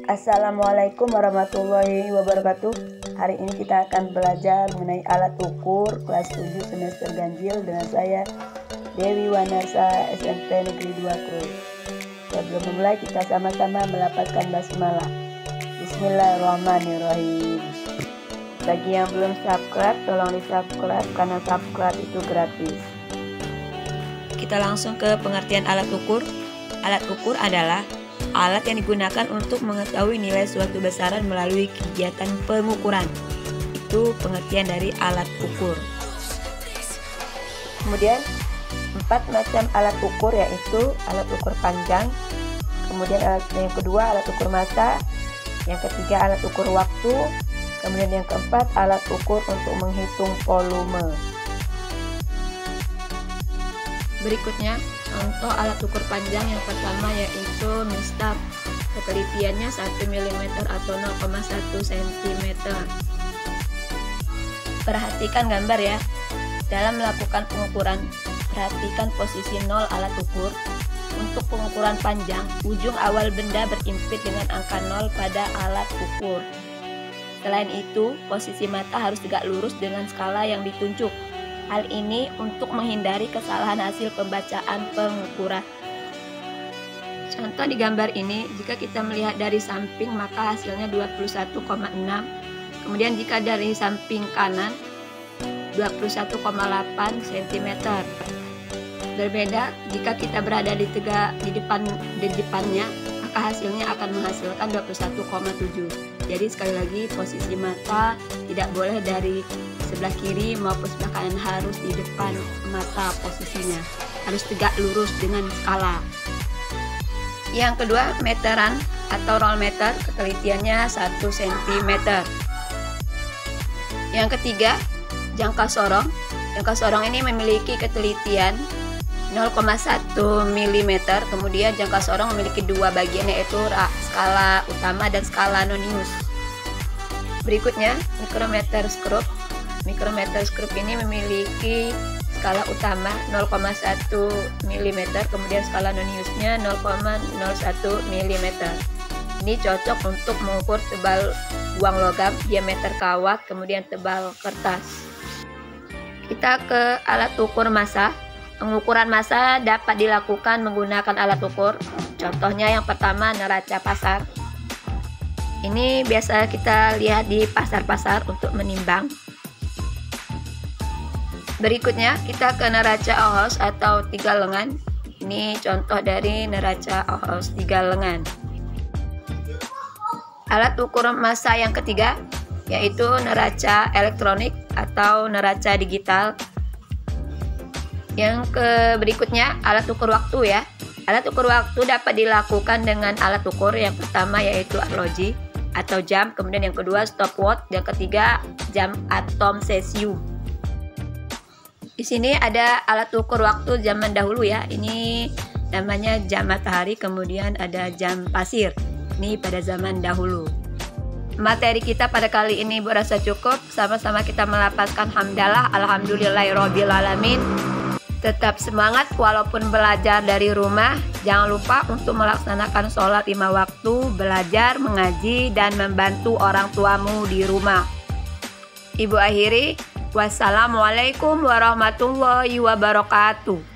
Assalamualaikum warahmatullahi wabarakatuh. Hari ini kita akan belajar mengenai alat ukur kelas 7 semester ganjil dengan saya Dewi Wanarsa SMP Negeri 2 Krui. Sebelum memulai kita sama-sama melafazkan basmalah. Bismillahirrahmanirrahim. Bagi yang belum subscribe, tolong di-subscribe karena subscribe itu gratis. Kita langsung ke pengertian alat ukur. Alat ukur adalah alat yang digunakan untuk mengetahui nilai suatu besaran melalui kegiatan pengukuran. Itu pengertian dari alat ukur. Kemudian 4 macam alat ukur, yaitu alat ukur panjang, kemudian yang kedua alat ukur massa, yang ketiga alat ukur waktu, kemudian yang keempat alat ukur untuk menghitung volume. Berikutnya contoh alat ukur panjang yang pertama yaitu mistab. Ketelitiannya 1 mm atau 0,1 cm. Perhatikan gambar ya. Dalam melakukan pengukuran, perhatikan posisi 0 alat ukur. Untuk pengukuran panjang, ujung awal benda berimpit dengan angka 0 pada alat ukur. Selain itu, posisi mata harus tegak lurus dengan skala yang ditunjuk. Hal ini untuk menghindari kesalahan hasil pembacaan pengukuran. Contoh di gambar ini, jika kita melihat dari samping maka hasilnya 21,6. Kemudian jika dari samping kanan 21,8 cm. Berbeda jika kita berada di depannya, maka hasilnya akan menghasilkan 21,7. Jadi sekali lagi posisi mata tidak boleh dari sebelah kiri maupun sebelah kanan, harus di depan mata posisinya, harus tegak lurus dengan skala. Yang kedua, meteran atau roll meter, ketelitiannya 1 cm. Yang ketiga, jangka sorong. Jangka sorong ini memiliki ketelitian 0,1 mm, kemudian jangka sorong memiliki dua bagian, yaitu skala utama dan skala nonius. Berikutnya, mikrometer skrup. Mikrometer skrup ini memiliki skala utama 0,1 mm, kemudian skala noniusnya 0,01 mm. Ini cocok untuk mengukur tebal uang logam, diameter kawat, kemudian tebal kertas. Kita ke alat ukur massa. Pengukuran massa dapat dilakukan menggunakan alat ukur. Contohnya yang pertama, neraca pasar. Ini biasa kita lihat di pasar-pasar untuk menimbang. Berikutnya kita ke neraca Oghuz atau 3 lengan. Ini contoh dari neraca Oghuz 3 lengan. Alat ukur massa yang ketiga yaitu neraca elektronik atau neraca digital. Yang berikutnya alat ukur waktu ya. Alat ukur waktu dapat dilakukan dengan alat ukur yang pertama yaitu arloji atau jam, kemudian yang kedua stopwatch, yang ketiga jam atom cesium. Di sini ada alat ukur waktu zaman dahulu ya. Ini namanya jam matahari, kemudian ada jam pasir. Ini pada zaman dahulu. Materi kita pada kali ini berasa cukup. Sama-sama kita melafazkan hamdalah alhamdulillahirabbil alamin. Tetap semangat walaupun belajar dari rumah. Jangan lupa untuk melaksanakan sholat 5 waktu, belajar, mengaji, dan membantu orang tuamu di rumah. Ibu akhiri, wassalamualaikum warahmatullahi wabarakatuh.